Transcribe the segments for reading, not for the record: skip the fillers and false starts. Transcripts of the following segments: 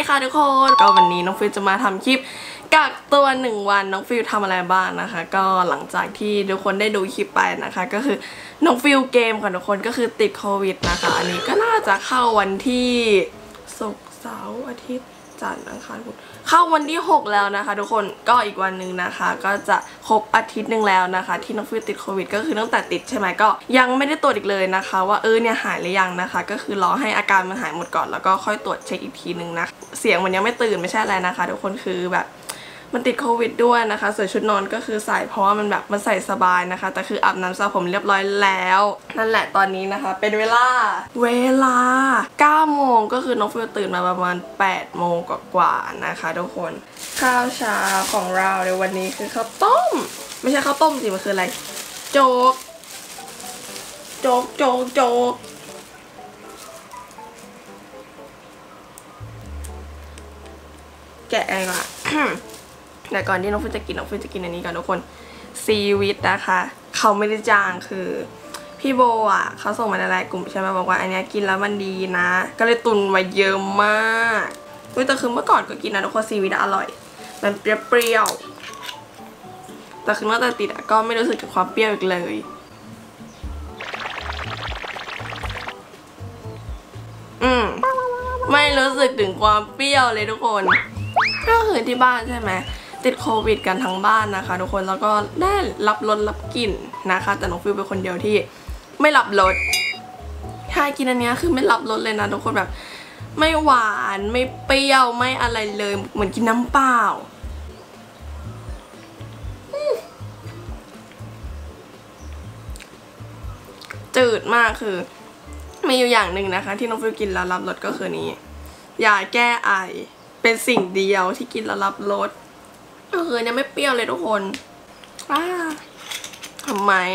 ค่ะทุกคนก็วันนี้น้องฟิวจะมาทำคลิปกักตัว1 วันน้องฟิวทำอะไรบ้างนะคะก็หลังจากที่ทุกคนได้ดูคลิปไปนะคะก็คือน้องฟิวเกมค่ะทุกคนก็คือติดโควิดนะคะอันนี้ก็น่าจะเข้าวันที่ศุกร์เสาร์อาทิตย์จันทร์อังคารพุธเข้าวันที่6แล้วนะคะทุกคนก็อีกวันหนึ่งนะคะก็จะครบอาทิตย์หนึ่งแล้วนะคะที่น้องฟิวติดโควิดก็คือตั้งแต่ติดใช่ไหมก็ยังไม่ได้ตรวจอีกเลยนะคะว่าเนี่ยหายหรือยังนะคะก็คือรอให้อาการมันหายหมดก่อนแล้วก็ค่อยตรวจเช็คอีกทีนึงนะเสียงมันยังไม่ตื่นไม่ใช่อะไรนะคะทุกคนคือแบบมันติดโควิดด้วยนะคะส่วนชุดนอนก็คือใส่เพราะว่ามันใส่สบายนะคะแต่คืออาบน้ำสระผมเรียบร้อยแล้วนั่นแหละตอนนี้นะคะเป็นเวลา9 โมงก็คือน้องฟิวตื่นมาประมาณ8 โมงกว่าๆนะคะทุกคนข้าวเช้าของเราในวันนี้คือข้าวต้มไม่ใช่ข้าวต้มสิมันคืออะไรโจ๊กแกะอะไรก่อน แต่ก่อนที่น้องฟิวจะกินน้องฟิวจะกินอันนี้ก่อนทุกคนซีวิตนะคะเขาไม่ได้จ้างคือพี่โบอ่ะเขาส่งมาในไลน์กลุ่มใช่ไหมบอกว่าอันนี้กินแล้วมันดีนะก็เลยตุนมาเยอะมากแต่คือเมื่อก่อนก็กินนะทุกคนซีวิตอร่อยมันเปรี้ยวแต่คือเมื่อติดอ่ะก็ไม่รู้สึกถึงความเปรี้ยวอีกเลยไม่รู้สึกถึงความเปรี้ยวเลยทุกคนก็คือที่บ้านใช่ไหมติดโควิดกันทั้งบ้านนะคะทุกคนแล้วก็ได้รับรสรับกลิ่นนะคะแต่น้องฟิวเป็นคนเดียวที่ไม่รับรสถ้ากินอันนี้คือไม่รับรสเลยนะทุกคนแบบไม่หวานไม่เปรี้ยวไม่อะไรเลยเหมือนกินน้ำเปล่าจืดมากคือมีอยู่อย่างหนึ่งนะคะที่น้องฟิวกินแล้วรับรสก็คือนี้ยาแก้ไอเป็นสิ่งเดียวที่กินแล้วรับรสก็คือเนี่ยไม่เปรี้ยวเลยทุกคนทำไม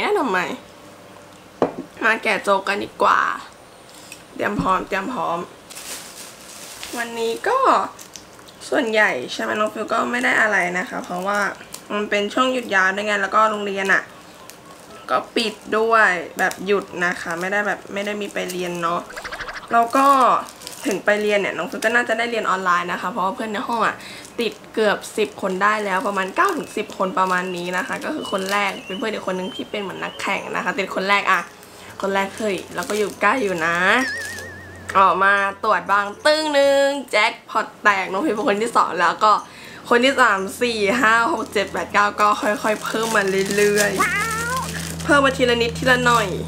มาแกะโจ๊กกันดีกว่าเตรียมพร้อมวันนี้ก็ส่วนใหญ่ใช่ไหมน้องฟิวก็ไม่ได้อะไรนะคะเพราะว่ามันเป็นช่วงหยุดยาวด้วยไงแล้วก็โรงเรียนอ่ะก็ปิดด้วยแบบหยุดนะคะไม่ได้มีไปเรียนเนาะแล้วก็ถึงไปเรียนเนี่ยน้องฟิวก็น่าจะได้เรียนออนไลน์นะคะเพราะว่าเพื่อนในห้องอ่ะติดเกือบ10 คนได้แล้วประมาณ9-10 คนประมาณนี้นะคะก็คือคนแรกเป็นเพื่อนอีกคนนึงที่เป็นเหมือนนักแข่งนะคะติดคนแรกเฮ้ยแล้วก็อยู่ใกล้อยู่นะออกมาตรวจบางตึ้งนึงแจ็คพอตแตกน้องฟิวเป็นคนที่2แล้วก็คนที่3 4 5 6 7 8 9ก็ค่อยๆเพิ่มมาเรื่อยๆเพิ่มมาทีละนิดทีละหน่อย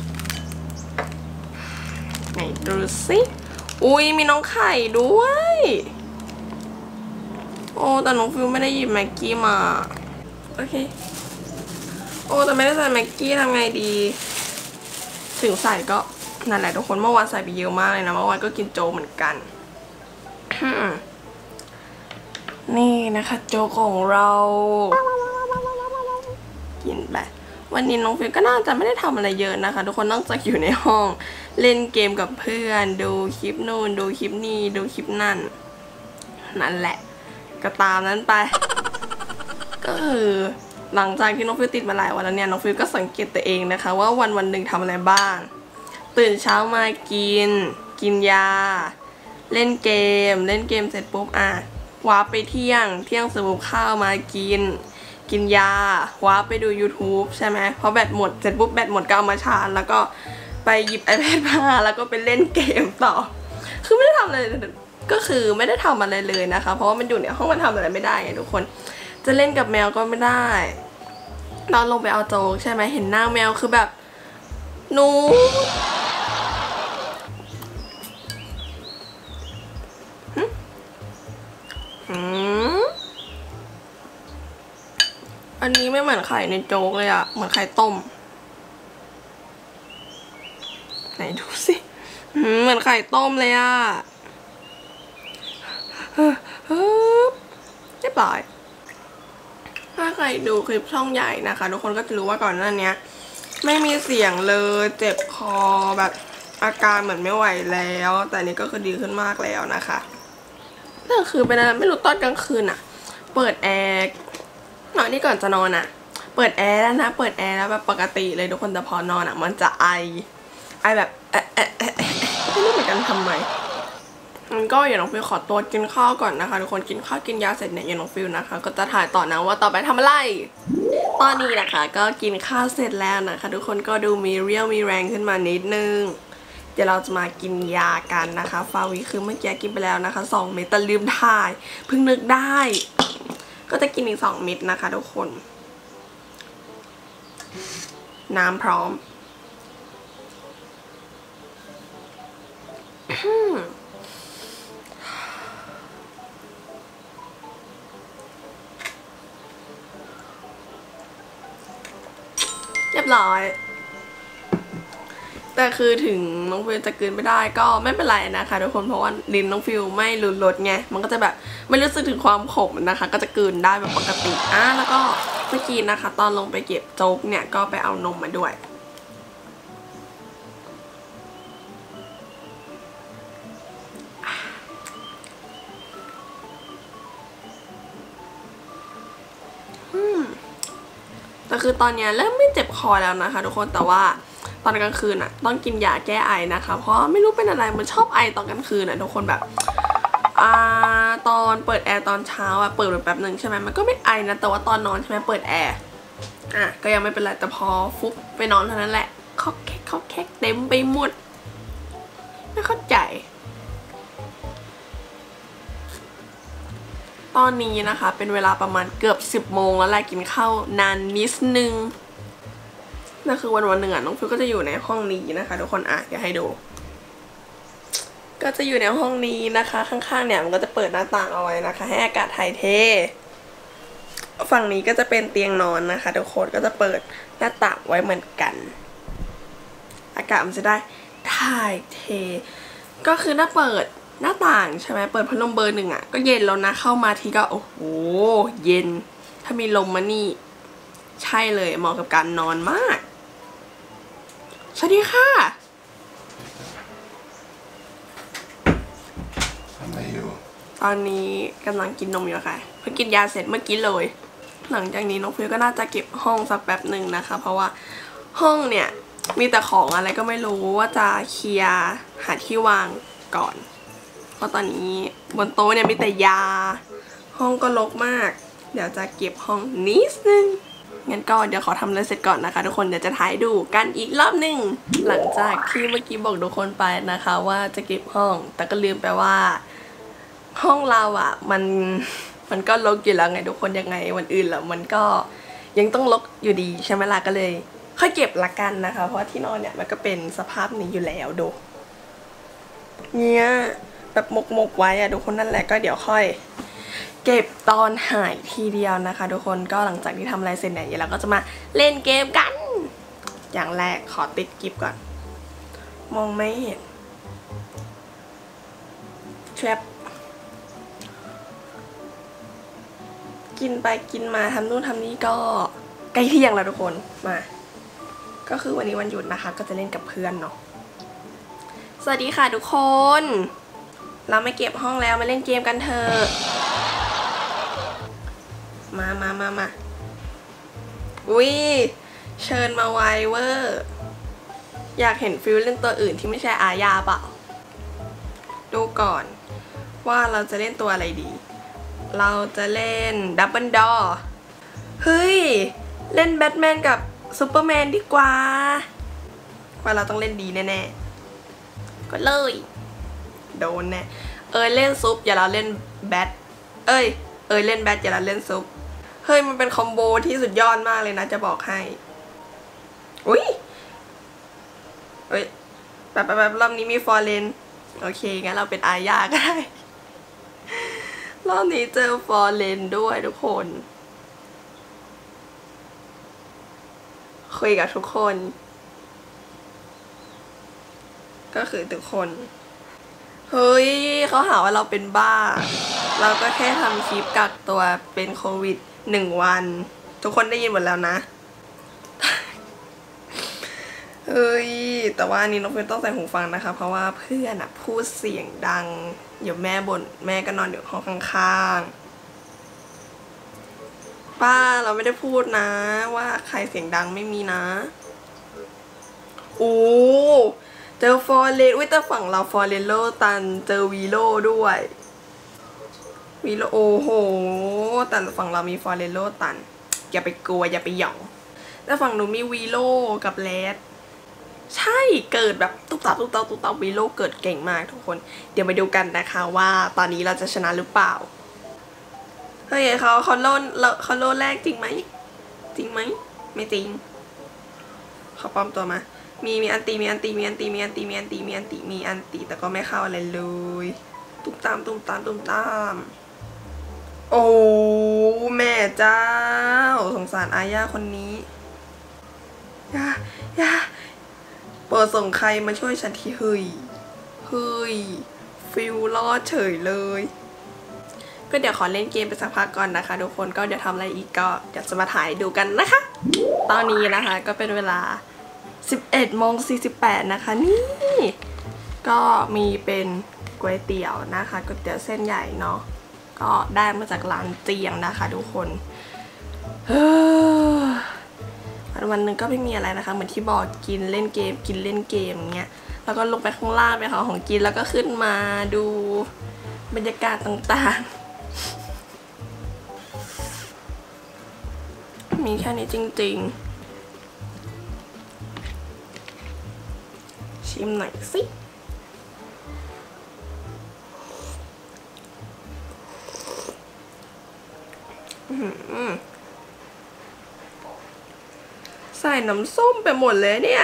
ไหนดูสิอุ้ยมีน้องไข่ด้วยโอ้แต่น้องฟิวไม่ได้หยิบแม็กกี้มาโอเคโอ้แต่ไม่ได้ใส่แม็กกี้ทำไงดีถึงใส่ก็นั่นแหละทุกคนเมื่อวานใส่ไปเยอะมากเลยนะเมื่อวานก็กินโจ๊กเหมือนกัน นี่นะคะโจ๊กของเรากินไปวันนี้น้องฟิวก็น่าจะไม่ได้ทำอะไรเยอะนะคะทุกคนนอกจากอยู่ในห้องเล่นเกมกับเพื่อนดูคลิปนู่นดูคลิปนี่ดูคลิปนั่นแหละก็ตามนั้นไปก็คือหลังจากที่น้องฟิวติดมาหลายวันแล้วเนี่ยน้องฟิวก็สังเกตตัวเองนะคะว่าวันหนึ่งทำอะไรบ้างตื่นเช้ามากินยาเล่นเกมเสร็จปุ๊บว้าไปเที่ยงเสร็จปุ๊บข้าวมากินยาว้าไปดู YouTube ใช่ไหมเพราะแบตหมดเสร็จปุ๊บแบตหมดก็เอามาชาร์จแล้วก็ไปหยิบ iPad มาแล้วก็ไปเล่นเกมต่อคือไม่ได้ทำอะไรก็คือไม่ได้ทำอะไรเลยนะคะเพราะว่ามันอยู่ในห้องมันทำอะไรไม่ได้ไงทุกคนจะเล่นกับแมวก็ไม่ได้ตอนลงไปเอาโจ๊กใช่ไหมเห็นหน้าแมวคือแบบหนูอันนี้ไม่เหมือนไข่ในโจ๊กเลยอะเหมือนไข่ต้มไหนดูสิเหมือนไข่ต้มเลยอะเรียบร้อยถ้าใครดูคลิปช่องใหญ่นะคะทุกคนก็จะรู้ว่าก่อนหน้านี้ไม่มีเสียงเลยเจ็บคอแบบอาการเหมือนไม่ไหวแล้วแต่นี้ก็คือดีขึ้นมากแล้วนะคะนั่นคือเป็นอะไรไม่รู้ตอนกลางคืนอะเปิดแอร์นอนนี่ก่อนจะนอนอะเปิดแอร์แล้วนะเปิดแอร์แล้วแบบปกติเลยทุกคนแต่พอนอนอะมันจะไอแบบไม่รู้เหมือนกันทำไมงั้นก็อย่าน้องฟิวขอตัวกินข้าวก่อนนะคะทุกคนกินข้าวกินยาเสร็จเนี่ยอย่าน้องฟิวนะคะก็จะถ่ายต่อนะว่าต่อไปทำอะไรตอนนี้นะคะก็กินข้าวเสร็จแล้วนะคะทุกคนก็ดูมีเรี่ยวมีแรงขึ้นมานิดนึงเดี๋ยวเราจะมากินยากันนะคะฟาวิคือเมื่อกี้กินไปแล้วนะคะ2 เม็ดแต่ลืมถ่ายเพิ่งนึกได้ก็จะกินอีก2 เม็ดนะคะทุกคนน้ำพร้อมเรียบร้อยแต่คือถึงน้องฟิวจะกลืนไม่ได้ก็ไม่เป็นไรนะคะทุกคนเพราะว่าลิ้นน้องฟิวไม่รุนรสไงมันก็จะแบบไม่รู้สึกถึงความขมนะคะก็จะกลืนได้แบบปกติแล้วก็เมื่อกี้นะคะตอนลงไปเก็บโจ๊กเนี่ยก็ไปเอานมมาด้วยแต่คือตอนนี้เริ่มไม่เจ็บคอแล้วนะคะทุกคนแต่ว่าตอนกลางคืนต้องกินยาแก้ไอนะคะเพราะไม่รู้เป็นอะไรมันชอบไอตอนกลางคืนทุกคนแบบตอนเปิดแอร์ตอนเช้าเปิดแป๊บหนึ่งใช่ไหมมันก็ไม่ไอนะแต่ว่าตอนนอนใช่ไหมเปิดแอร์ก็ยังไม่เป็นไรแต่พอฟุบไปนอนเท่านั้นแหละคอกแคกเต็มไปหมดไม่เข้าใจตอนนี้นะคะเป็นเวลาประมาณเกือบ10 โมงแล้วแหละกินข้าวนานนิดนึงนั่นคือวันหนึ่งน้องฟิวก็จะอยู่ในห้องนี้นะคะทุกคนเดี๋ยวให้ดูก็จะอยู่ในห้องนี้นะคะข้างๆเนี่ยมันก็จะเปิดหน้าต่างเอาไว้นะคะให้อากาศถ่ายเทฝั่งนี้ก็จะเป็นเตียงนอนนะคะทุกคนก็จะเปิดหน้าต่างไว้เหมือนกันอากาศมันจะได้ถ่ายเทก็คือถ้าเปิดหน้าต่างใช่ไหมเปิดพัดลมเบอร์ 1ก็เย็นแล้วนะเข้ามาทีก็โอ้โหเย็นถ้ามีลมมานี่ใช่เลยเหมาะกับการนอนมากสวัสดีค่ะทำอะไรอยู่ตอนนี้กำลังกินนมอยู่ค่ะเพิ่งกินยาเสร็จเมื่อกี้เลยหลังจากนี้น้องฟิวก็น่าจะเก็บห้องสักแป๊บหนึ่งนะคะเพราะว่าห้องเนี่ยมีแต่ของอะไรก็ไม่รู้ว่าจะเคลียร์หาที่วางก่อนเพราะตอนนี้บนโต๊ะเนี่ยมีแต่ยาห้องก็รกมากเดี๋ยวจะเก็บห้องนิดนึงงั้นก็เดี๋ยวขอทำอะไรเสร็จก่อนนะคะทุกคนเดี๋ยวจะถ่ายดูกันอีกรอบหนึ่งหลังจากที่เมื่อกี้บอกทุกคนไปนะคะว่าจะเก็บห้องแต่ก็ลืมไปว่าห้องเรามันก็รกอยู่แล้วไงทุกคนยังไงวันอื่นแล้วมันก็ยังต้องรกอยู่ดีใช่ไหมล่ะก็เลยค่อยเก็บละกันนะคะเพราะที่นอนเนี่ยมันก็เป็นสภาพนี้อยู่แล้วดูเนี่ยแบบหมกไว้ทุกคนนั่นแหละก็เดี๋ยวค่อยเก็บตอนหายทีเดียวนะคะทุกคนก็หลังจากที่ทำอะไรเสร็จเนี่ยเราก็จะมาเล่นเกมกันอย่างแรกขอติดกิฟก่อนมองไม่เห็นแทรปกินไปกินมาทำนู่นทำนี่ก็ใกล้เที่ยงแล้วทุกคนมาก็คือวันนี้วันหยุดนะคะก็จะเล่นกับเพื่อนเนาะสวัสดีค่ะทุกคนเราไม่เก็บห้องแล้วมาเล่นเกมกันเถอะมาอุ้ยเชิญมาไวเวอร์อยากเห็นฟิลเล่นตัวอื่นที่ไม่ใช่อาญาเปล่าดูก่อนว่าเราจะเล่นตัวอะไรดีเราจะเล่นดับเบิลดอร์เฮ้ยเล่นแบทแมนกับซูเปอร์แมนดีกว่าเราต้องเล่นดีแน่ๆก็เลยโดนแน่เล่นซุปอย่าเราเล่นแบทเล่นแบทอย่าเราเล่นซุปเฮ้ยมันเป็นคอมโบที่สุดยอดมากเลยนะจะบอกให้อุ้ยแบบรอบนี้มีฟอร์เรนโอเคงั้นเราเป็นอาญาก็ได้รอบนี้เจอฟอร์เรนด้วยทุกคนคุยกับทุกคนก็คือทุกคนเฮ้ยเขาหาว่าเราเป็นบ้าเราก็แค่ทำคลิปกักตัวเป็นโควิด1 วันทุกคนได้ยินหมดแล้วนะเฮ้ยแต่ว่านี่น้องเฟิร์นต้องใส่หูฟังนะคะเพราะว่าเพื่อนพูดเสียงดังเดี๋ยวแม่บ่นแม่ก็นอนอยู่ห้องข้างๆป้าเราไม่ได้พูดนะว่าใครเสียงดังไม่มีนะโอ้เจอฟอร์เรนแต่ฝั่งเราฟอร์เรนโลตันเจอวีโลด้วยวีโลโอ้โหแต่ฝั่งเรามีฟอร์เรนโลตันอย่าไปกลัวอย่าไปหยองแต่ฝั่งหนูมีวีโลกับแรดใช่เกิดแบบตุ๊บตับตุ๊บตับตุ๊บตับวีโลเกิดเก่งมากทุกคนเดี๋ยวมาดูกันนะคะว่าตอนนี้เราจะชนะหรือเปล่าเฮ้ยเขาโลแรกจริงไหมจริงไหมไม่จริงเขาปลอมตัวมามีอันตีแต่ก็ไม่เข้าอะไรเลยตุ้มตามโอ้แม่เจ้าสงสารอาญาคนนี้อย่าเปิดส่งใครมาช่วยฉันทีเฮ้ยฟิลรอดเฉยเลยก็เดี๋ยวขอเล่นเกมไปสักพักก่อนนะคะทุกคนก็เดี๋ยวทำอะไรอีกก็เดี๋ยวจะมาถ่ายดูกันนะคะตอนนี้นะคะก็เป็นเวลา11:48นะคะนี่ก็มีเป็นก๋วยเตี๋ยวนะคะก๋วยเตี๋ยวเส้นใหญ่เนาะก็ได้มาจากร้านเจียงนะคะทุกคนวันหนึ่งก็ไม่มีอะไรนะคะเหมือนที่บอกกินเล่นเกมอย่างเงี้ยแล้วก็ลงไปข้างล่างไปหาของกินแล้วก็ขึ้นมาดูบรรยากาศต่างๆมีแค่นี้จริงๆชิมหน่อยสิใส่น้ำส้มไปหมดเลยเนี่ย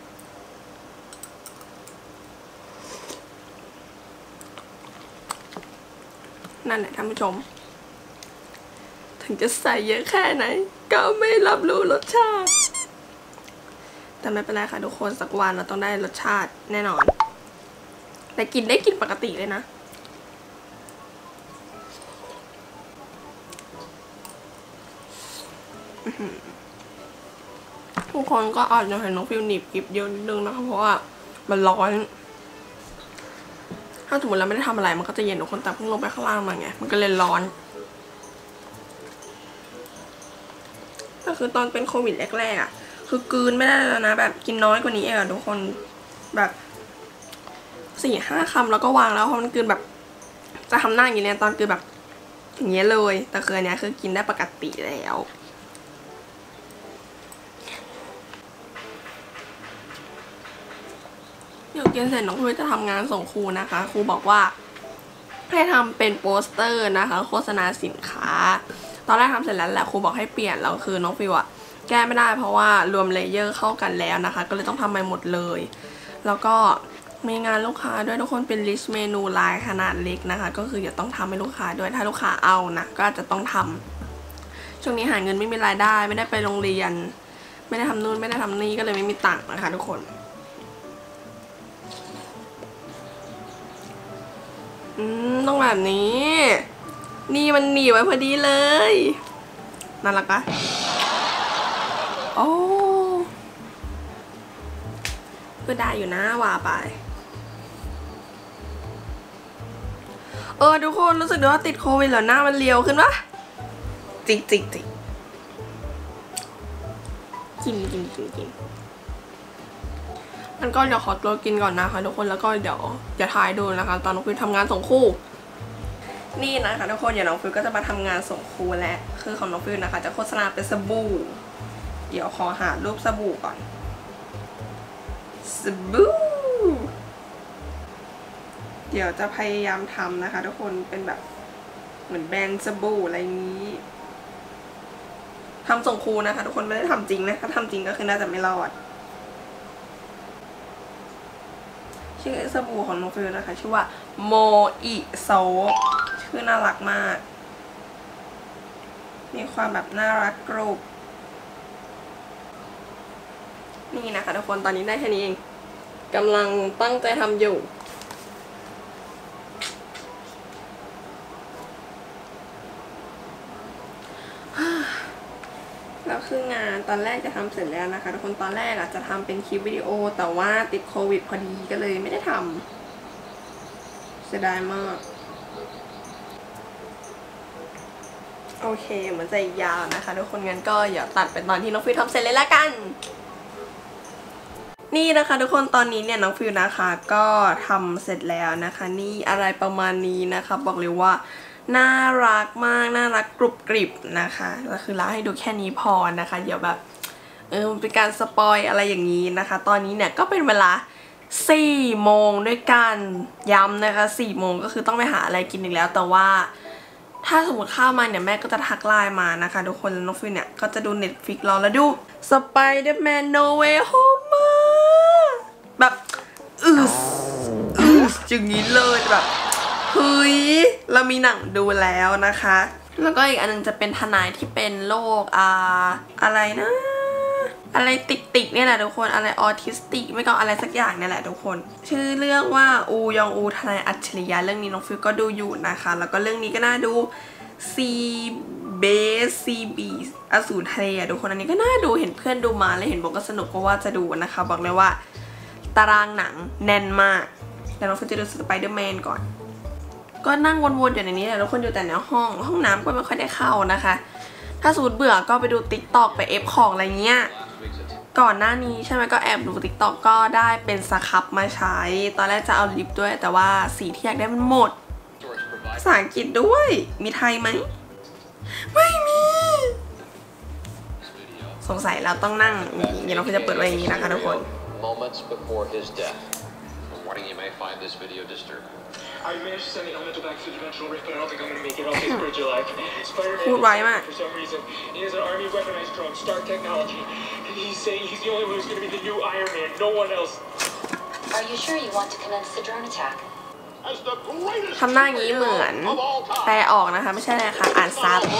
นั่นแหละท่านผู้ชมถึงจะใส่เยอะแค่ไหนก็ไม่รับรู้รสชาติแต่ไม่เป็นไรค่ะทุกคนสักวันเราต้องได้รสชาติแน่นอนแต่กินได้กินปกติเลยนะทุกคนก็อาจจะเห็นน้องฟิวหนีบกิบเยอะนิดนึงนะคะเพราะว่ามันร้อนถ้าสมมติเราไม่ได้ทำอะไรมันก็จะเย็นทุกคนแต่เพิ่งลงไปข้างล่างมาไงมันก็เลยร้อนก็คือตอนเป็นโควิดแรกๆอ่ะคือกลืนไม่ได้แล้วนะแบบกินน้อยกว่านี้เองอะทุกคนแบบ4-5 คำแล้วก็วางแล้วเพราะมันกลืนแบบจะทำหน้าอย่างนี้เนี่ยตอนกลืนแบบอย่างเงี้ยเลยแต่คืออันเนี้ยคือกินได้ปกติแล้วเดี๋ยวกินเสร็จน้องฟิวจะทำงานส่งครูนะคะครูบอกว่าให้ทำเป็นโปสเตอร์นะคะโฆษณาสินค้าตอนแรกทำเสร็จแล้วแหละครูบอกให้เปลี่ยนแล้วคือน้องฟิวอะแก้ไม่ได้เพราะว่ารวมเลเยอร์เข้ากันแล้วนะคะก็เลยต้องทำใหม่หมดเลยแล้วก็มีงานลูกค้าด้วยทุกคนเป็นลิสต์เมนูลายขนาดเล็กนะคะก็คือเดี๋ยวต้องทำให้ลูกค้าด้วยถ้าลูกค้าเอานะก็อาจจะต้องทำช่วงนี้หาเงินไม่มีรายได้ไม่ได้ไปโรงเรียนไม่ได้ทำนู่นไม่ได้ทำนี่ก็เลยไม่มีตังค์นะคะทุกคนต้องแบบนี้นี่มันหนีไว้พอดีเลยน่ารักปะโอ้ก็ได้อยู่นะว่าไปทุกคนรู้สึกว่าติดโควิดแล้วหน้ามันเรียวขึ้นปะจิกกินมันก็เดี๋ยวขอตัวกินก่อนนะคะทุกคนแล้วก็เดี๋ยวจะถ่ายดูนะคะตอนน้องฟิวทำงานส่งครูนี่นะคะทุกคนเดี๋ยวน้องฟิวก็จะมาทำงานส่งครูแล้วคือของน้องฟิวนะคะจะโฆษณาเป็นสบู่เดี๋ยวขอหารูปสบู่ก่อนสบู่เดี๋ยวจะพยายามทำนะคะทุกคนเป็นแบบเหมือนแบรนด์สบู่อะไรนี้ทำส่งครูนะคะทุกคนไม่ได้ทำจริงนะถ้าทำจริงก็คือน่าจะไม่รอดชื่อสบู่ของน้องฟิวนะคะชื่อว่าโมอิโซชื่อน่ารักมากมีความแบบน่ารักกรุบนี่นะคะทุกคนตอนนี้ได้แค่นี้เองกำลังตั้งใจทำอยู่แล้วคืองานตอนแรกจะทำเสร็จแล้วนะคะทุกคนตอนแรกจะทำเป็นคลิปวิดีโอแต่ว่าติดโควิดพอดีก็เลยไม่ได้ทำเสียดายมากโอเคเหมือนจะยาวนะคะทุกคนงั้นก็อย่าตัดเป็นตอนที่น้องฟิวทำเสร็จเลยละกันนี่นะคะทุกคนตอนนี้เนี่ยน้องฟิวนะคะก็ทำเสร็จแล้วนะคะนี่อะไรประมาณนี้นะคะบอกเลยว่าน่ารักมากน่ารักกรุบกริบนะคะก็คือเราให้ดูแค่นี้พอนะคะเดี๋ยวแบบมันเป็นการสปอยอะไรอย่างนี้นะคะตอนนี้เนี่ยก็เป็นเวลา4 โมงด้วยกันย้ำนะคะ4 โมงก็คือต้องไปหาอะไรกินอีกแล้วแต่ว่าถ้าสมมติเข้ามาเนี่ยแม่ก็จะทักไลน์มานะคะทุกคนน้องฟิวเนี่ยก็จะดู Netflix รอแล้วดู Spider-Man No Way Home มาแบบอย่างนี้เลยแบบเฮ้ยเรามีหนังดูแล้วนะคะแล้วก็อีกอันนึงจะเป็นทนายที่เป็นโรคอะไรนะอะไรติกเนี่ยแหละทุกคนอะไรออทิสติกไม่ก็อะไรสักอย่างเนี่ยแหละทุกคนชื่อเรื่องว่าอูยองอูทนายอัจฉริยะเรื่องนี้น้องฟิวก็ดูอยู่นะคะแล้วก็เรื่องนี้ก็น่าดูซีเบสซีบีอสูรทะเลทุกคนอันนี้ก็น่าดูเห็นเพื่อนดูมาแล้วเห็นบอกก็สนุกก็ว่าจะดูนะคะบอกเลยว่าตารางหนังแน่นมากแต่น้องฟิวจะดูสไปเดอร์แมนก่อนก็นั่งวนๆอยู่ในนี้แหละทุกคนอยู่แต่ในห้องน้ำก็ไม่ค่อยได้เข้านะคะถ้าสูตรเบื่อก็ไปดูติ๊กต็อกไปเอฟของอะไรเงี้ยก่อนหน้านี้ใช่ไหมก็แอบดูติ๊กต็อกก็ได้เป็นสครับมาใช้ตอนแรกจะเอาลิปด้วยแต่ว่าสีที่อยากได้มันหมดภาษาอังกฤษด้วยมีไทยไหมไม่มีสงสัยเราต้องนั่งเดี๋ยวเราจะเปิดไว้อย่างนี้นะคะทุกคนพูดไวมากทำหน้าอย่างนี้เหมือนแปลออกนะคะไม่ใช่เลยค่ะอ่านซับ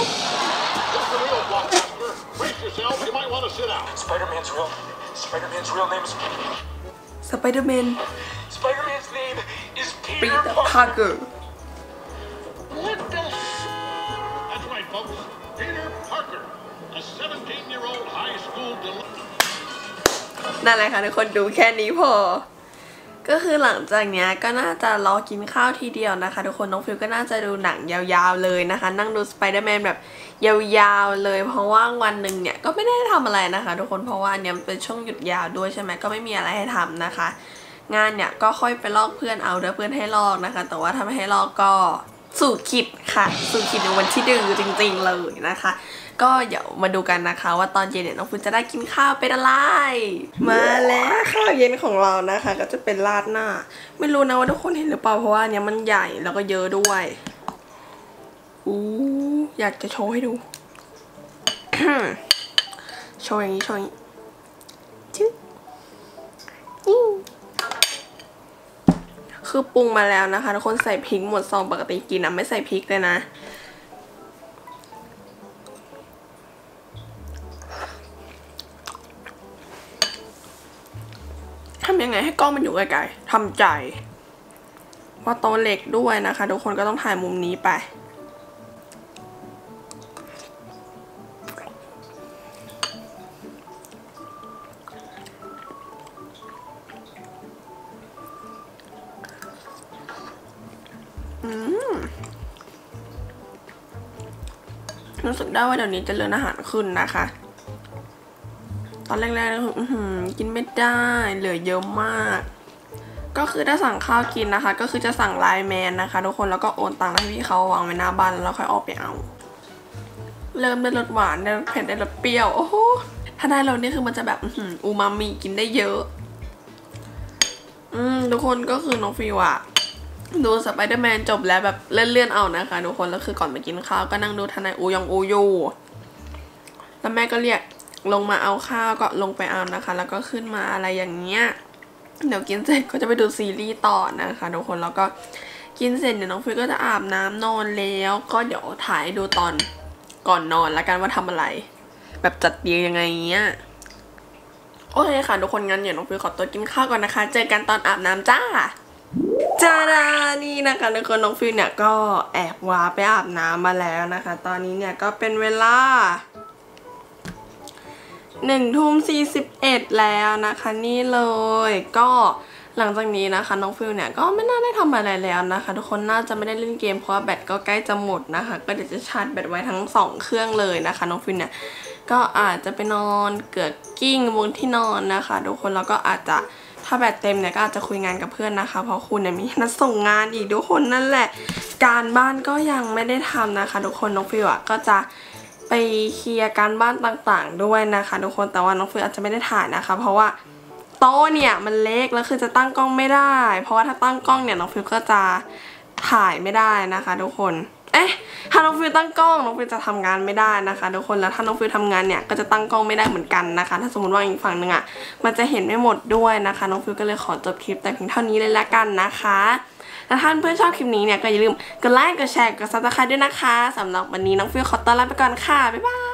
Spider-Man's name is Peter Parker. What the? That's right, folks. Peter Parker, a 17-year-old high school. นั่นแหละค่ะทุกคนดูแค่นี้พอก็คือหลังจากนี้ก็น่าจะรอกินข้าวทีเดียวนะคะทุกคนน้องฟิวก็น่าจะดูหนังยาวๆเลยนะคะนั่งดู Spider-Man แบบยาวๆเลยเพราะว่าวันหนึ่งเนี่ยก็ไม่ได้ทำอะไรนะคะทุกคนเพราะว่าเนี่ยเป็นช่วงหยุดยาวด้วยใช่ไหมก็ไม่มีอะไรให้ทำนะคะงานเนี่ยก็ค่อยไปลอกเพื่อนเอาเดี๋ยวเพื่อนให้ลอกนะคะแต่ว่าถ้าไม่ให้ลอกก็สู่ขิดค่ะสู่ขิดในวันที่ดื้อจริงๆเลยนะคะก็เดี๋ยวมาดูกันนะคะว่าตอนเย็นเนี่ยน้องฟิวจะได้กินข้าวเป็นอะไรมาแล้วข้าวเย็นของเรานะคะก็จะเป็นราดหน้าไม่รู้นะว่าทุกคนเห็นหรือเปล่าเพราะว่าเนี่ยมันใหญ่แล้วก็เยอะด้วยอยากจะโชว์ให้ดู โชว์อย่างนี้โชว์อย่างนี้จึ๊บคือปรุงมาแล้วนะคะทุกคนใส่พริกหมดซองปกติกินไม่ใส่พริกเลยนะทำยังไงให้กล้องมันอยู่ไกลๆทำใจว่าโต๊ะเล็กด้วยนะคะทุกคนก็ต้องถ่ายมุมนี้ไปรู้สึกได้ว่าเดี๋ยวนี้เจริญอาหารขึ้นนะคะตอนแรกๆนะกินไม่ได้เหลือเยอะมากก็คือถ้าสั่งข้าวกินนะคะก็คือจะสั่งไลน์แมนนะคะทุกคนแล้วก็โอนตังค์ให้พี่เขาวางไว้หน้าบ้านแล้วค่อยออกไปเอาเริ่มได้รสหวานได้รสเผ็ดได้รสเปรี้ยวโอ้โหถ้าได้รสนี่คือมันจะแบบอูมามิกินได้เยอะทุกคนก็คือน้องฟิวอะดูสไปเดอร์แมนจบแล้วแบบเลื่อนเอานะคะทุกคนแล้วคือก่อนไปกินข้าวก็นั่งดูทนายอูยองอูยูแล้วแม่ก็เรียกลงมาเอาข้าวก็ลงไปเอานะคะแล้วก็ขึ้นมาอะไรอย่างเงี้ยเดี๋ยวกินเสร็จก็จะไปดูซีรีส์ต่อนะคะทุกคนแล้วก็กินเสร็จเดี๋ยวน้องฟิวก็จะอาบน้ำนอนแล้วก็เดี๋ยวถ่ายดูตอนก่อนนอนแล้วกันว่าทำอะไรแบบจัดเตียงยังไงเงี้ยโอเคค่ะทุกคนงั้นเดี๋ยวน้องฟิวขอตัวกินข้าวก่อนนะคะเจอกันตอนอาบน้ำจ้านี่นะคะทุกคนน้องฟิวเนี่ยก็แอบว้าไปอาบน้ำมาแล้วนะคะตอนนี้เนี่ยก็เป็นเวลา1:41แล้วนะคะนี่เลยก็หลังจากนี้นะคะน้องฟิวเนี่ยก็ไม่น่าได้ทำอะไรแล้วนะคะทุกคนน่าจะไม่ได้เล่นเกมเพราะว่าแบตก็ใกล้จะหมดนะคะก็เดี๋ยวจะชาร์จแบตไว้ทั้ง2เครื่องเลยนะคะน้องฟิวเนี่ยก็อาจจะไปนอนเกือกกิ้งบนที่นอนนะคะทุกคนแล้วก็อาจจะถ้าแบตเต็มเนี่ยก็อาจจะคุยงานกับเพื่อนนะคะเพราะคุณเนี่ยมีนัดส่งงานอีกทุกคนนั่นแหละการบ้านก็ยังไม่ได้ทำนะคะทุกคนน้องฟิวก็จะไปเคลียร์การบ้านต่างๆด้วยนะคะทุกคนแต่ว่าน้องฟิวอาจจะไม่ได้ถ่ายนะคะเพราะว่าโต๊ะเนี่ยมันเล็กแล้วคือจะตั้งกล้องไม่ได้เพราะว่าถ้าตั้งกล้องเนี่ยน้องฟิวก็จะถ่ายไม่ได้นะคะทุกคนถ้าน้องฟิวตั้งกล้องน้องฟิวจะทำงานไม่ได้นะคะทุกคนแล้วถ้าน้องฟิวทำงานเนี่ยก็จะตั้งกล้องไม่ได้เหมือนกันนะคะถ้าสมมติว่าอีกฝั่งหนึ่งมันจะเห็นไม่หมดด้วยนะคะน้องฟิวก็เลยขอจบคลิปแต่เพียงเท่านี้เลยละกันนะคะถ้าท่านเพื่อนชอบคลิปนี้เนี่ยก็อย่าลืมกดไลค์กดแชร์กดซับสไครต์ด้วยนะคะสำหรับวันนี้น้องฟิวขอตัวลาไปก่อนค่ะบ๊ายบาย